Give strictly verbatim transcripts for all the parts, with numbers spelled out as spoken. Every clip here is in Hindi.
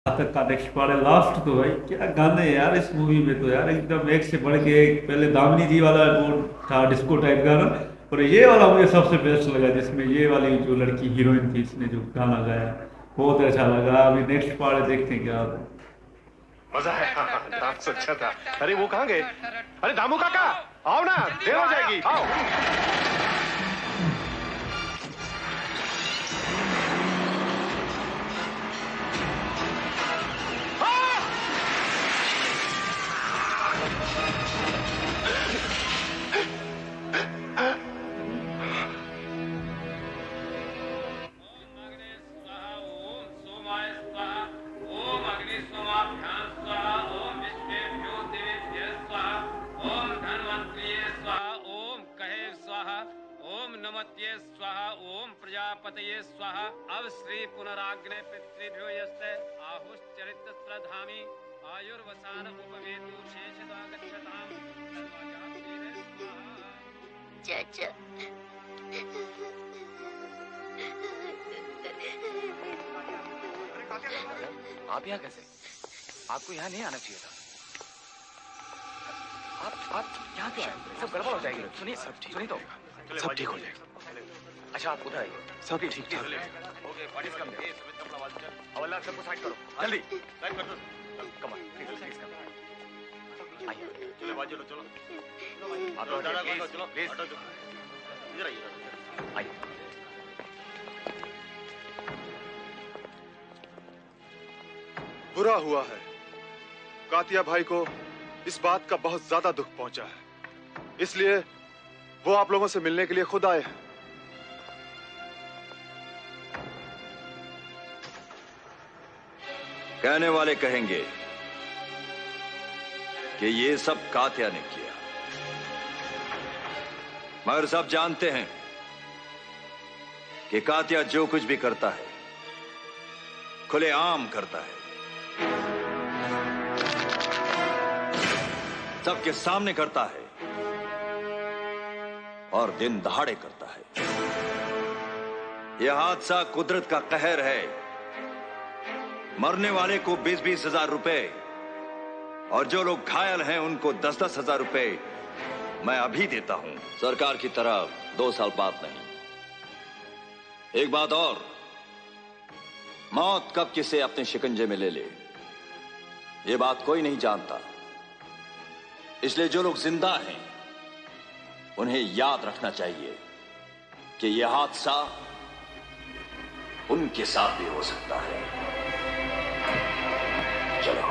तक का नेक्स्ट पार्ट है लास्ट। तो भाई क्या गाने हैं यार इस मूवी में, तो यार एकदम एक से बढ़ के एक। पहले दामिनी जी वाला वो था डिस्को टाइप गाना, और ये वाला मुझे सबसे बेस्ट लगा, जिसमें ये वाली जो लड़की हीरोइन थी इसने जो गाना गाया, बहुत अच्छा लगा। अभी नेक्स्ट पार्ट देखते हैं क्या होता है। मजा है। हाँ, हाँ, डांस अच्छा था। अरे वो कहाँ गए? अरे दामू काका आओ ना, देर हो जाएगी, आओ। नमस्ते स्वाहा ओम प्रजापतये स्वाहा। अब श्री पुनराग्ने पितृभ्यो यस्ते आहुश्चरित श्रद्धामि आयुर्वसान उपवेतु शेषदा गच्छताम सर्वजातिरे स्वाहा। चाचा आप यहाँ कैसे? आपको यहाँ नहीं आना चाहिए था। आप आप यहाँ क्यों आए? सब गड़बड़ हो जाएगी। सुनिए सुनिए तो सब ठीक हो जाएगा। अच्छा आप उधर आइए, सब ठीक ठाक। Okay what is coming? अब अल्लाह सबको साइड करो जल्दी। साइड कर दो। Come on please please come. आइए चलो बाजू लो, चलो आप लोग चलो चलो प्लीज इधर आइए। आइए बुरा हुआ है, कातिया भाई को इस बात का बहुत ज्यादा दुख पहुंचा है, इसलिए वो आप लोगों से मिलने के लिए खुद आए हैं। कहने वाले कहेंगे कि ये सब कात्या ने किया, मगर सब जानते हैं कि कात्या जो कुछ भी करता है खुलेआम करता है, सबके सामने करता है और दिन दहाड़े करता है। यह हादसा कुदरत का कहर है। मरने वाले को बीस बीस हजार रुपए और जो लोग घायल हैं उनको दस दस हजार रुपए मैं अभी देता हूं, सरकार की तरफ दो साल बाद नहीं। एक बात और, मौत कब किसे अपने शिकंजे में ले ले ये बात कोई नहीं जानता, इसलिए जो लोग जिंदा हैं उन्हें याद रखना चाहिए कि यह हादसा उनके साथ भी हो सकता है। चलो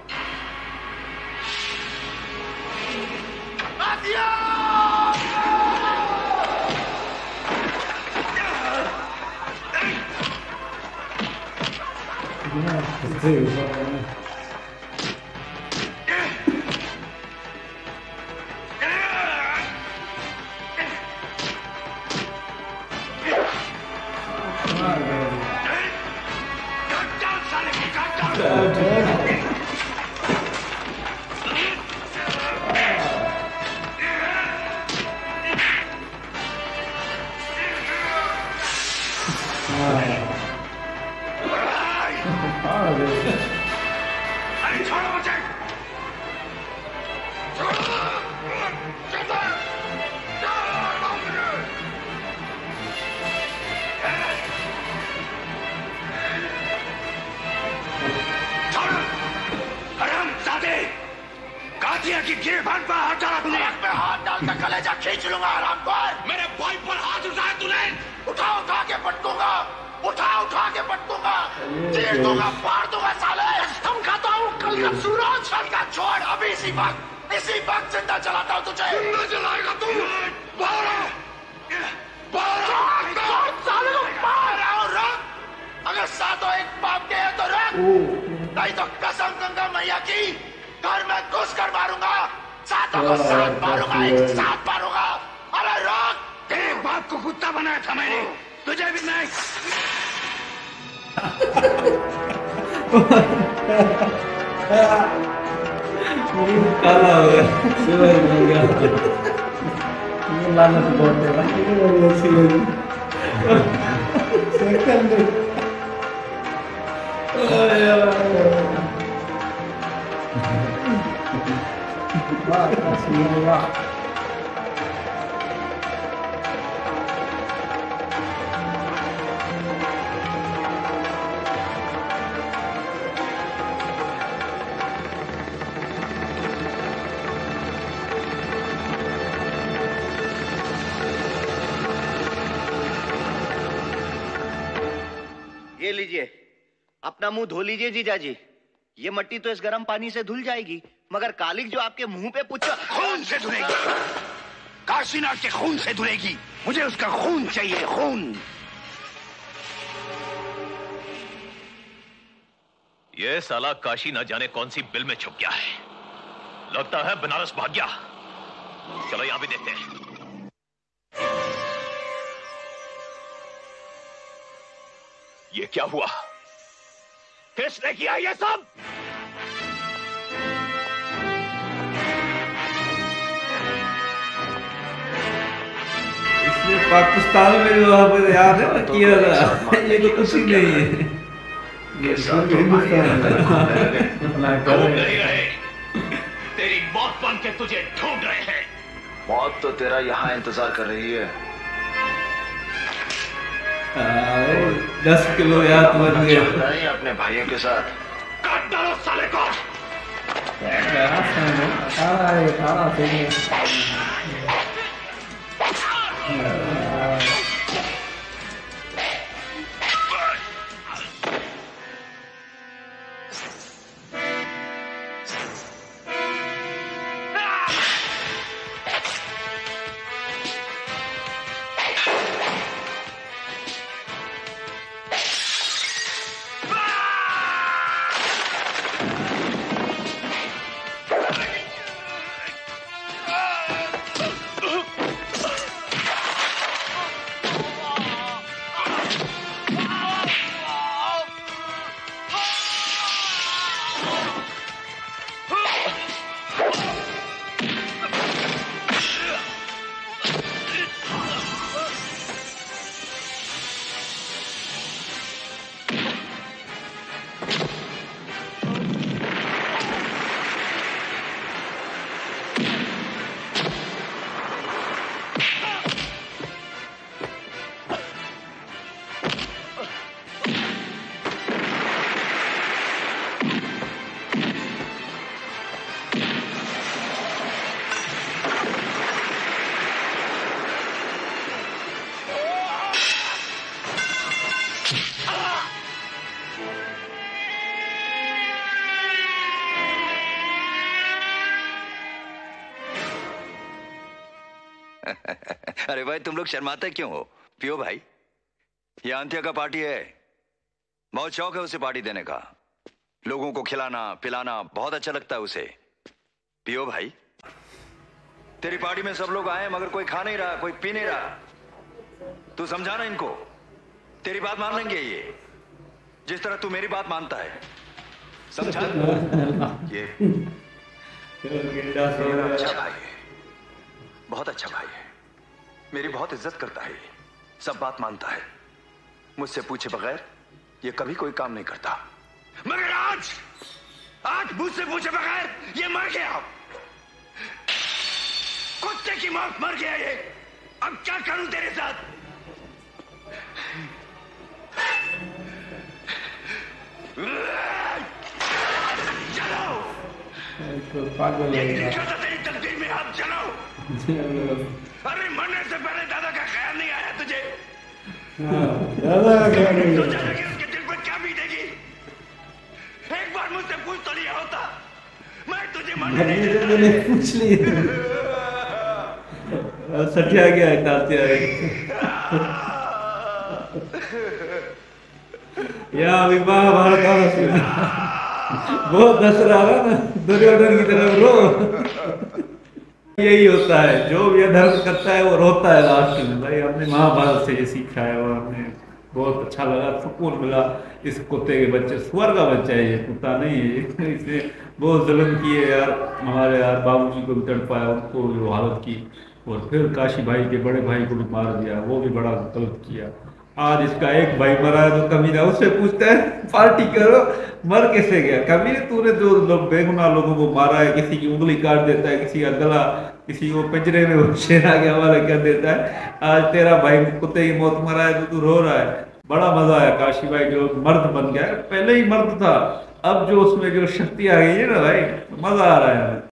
की गिरबान पर हाथ डाला तूने। मैं हाथ डालकर कलेजा खींच लूंगा आराम पर। मेरे भाई पर हाथ उठाया तूने। उठा उठा के पटकूंगा, उठा उठा के पटकूंगा, चीर दूंगा, फाड़ दूंगा साले। कसम खाता हूँ कल का सूरज कल का छोड़, अभी इसी वक्त इसी वक्त जिंदा चलाता हूँ तुझे। जिंदा चलाएगा तू? बाहर बाहर साले को बाहर आओ, रख। अगर सातों एक बाप के है तो रख, नहीं तो कसम गंगा मैया की घर में घुस कर मारूंगा, सातों को साथ मारूंगा, एक साथ मारूंगा। अरे रोक, तेरे बाप को कुत्ता बनाया था मैंने, तुझे भी नहीं। काला हो गया, सिल्वर हो गया। ये लानत बहुत है भाई, ये बड़ी अच्छी लगी। सेकंड वाह काशी वाह। ये लीजिए, अपना मुंह धो लीजिए जीजाजी। ये मट्टी तो इस गर्म पानी से धुल जाएगी, मगर कालिक जो आपके मुंह पे पुछ खून से धुलेगी, काशीनाथ के खून से धुलेगी। मुझे उसका खून चाहिए, खून। ये साला काशी न जाने कौन सी बिल में छुप गया है, लगता है बनारस भाग गया। चलो यहां भी देखते हैं। ये क्या हुआ? किसने किया ये सब? इसने पाकिस्तान में जो हमें याद है ना किया था, ये तो कुछ ही नहीं है। ये सब हिंदुस्तान ढूंढ नहीं रहे, तेरी मौत बन के तुझे ढूंढ रहे हैं। मौत तो तेरा यहाँ इंतजार कर रही है। दस किलो याद बन गया नहीं अपने भाइयों के साथ। काट डालो साले को। तारा है तारा से अरे भाई तुम लोग शर्माते क्यों हो? पियो भाई, ये अंत्या का पार्टी है, बहुत शौक है उसे पार्टी देने का। लोगों को खिलाना पिलाना बहुत अच्छा लगता है उसे। पियो भाई। तेरी पार्टी में सब लोग आए मगर कोई खा नहीं रहा, कोई पी नहीं रहा। तू समझाना इनको, तेरी बात मान लेंगे ये, जिस तरह तू मेरी बात मानता है। समझा? ये अच्छा भाई है, बहुत अच्छा भाई है, मेरी बहुत इज्जत करता है, सब बात मानता है, मुझसे पूछे बगैर ये कभी कोई काम नहीं करता। मगर आज आज मुझसे पूछे बगैर ये मर गया, कुत्ते की मौत मर गया ये। अब क्या करूं तेरे साथ? चलो, पागल ये है लिखा था तेरी तकदीर में, अब चलो। अरे मरने से पहले दादा का ख्याल नहीं आया तुझे? दादा का ख्याल नहीं सोचा था कि उसके दिल पर क्या बीतेगी? एक बार मुझसे पूछ तो लिया होता, मैं तुझे मरने नहीं देता। मैंने पूछ लिया, सटिया गया है तात्या या अभी महाभारत का सुना बहुत हंस रहा है ना, दुर्योधन की तरफ रो। यही होता है, जो भी अधर्म करता है वो रोता है लास्ट में। भाई हमने महाभारत से ये सीखा है और हमें बहुत अच्छा लगा, सुकून मिला। इस कुत्ते के बच्चे, सुअर का बच्चा है ये, कुत्ता नहीं है। इसने बहुत जुल्म किए यार, हमारे यार बाबूजी को भी तड़पाया, उनको भी वो हालत की, और फिर काशी भाई के बड़े भाई को भी मार दिया, वो भी बड़ा गलत किया। आज इसका एक भाई मरा है तो कमीना उससे पूछता है पार्टी करो, मर कैसे गया कमीने, तूने जो लोग बेगुनाह लोगों को मारा है, किसी की उंगली काट देता है, किसी का गला, किसी को पिंजरे में शेरा के हवाले कर देता है, आज तेरा भाई कुत्ते की मौत मरा है तो तू रो रहा है। बड़ा मजा आया, काशी भाई जो मर्द बन गया, पहले ही मर्द था, अब जो उसमें जो शक्ति आ गई है ना भाई, मजा आ रहा है।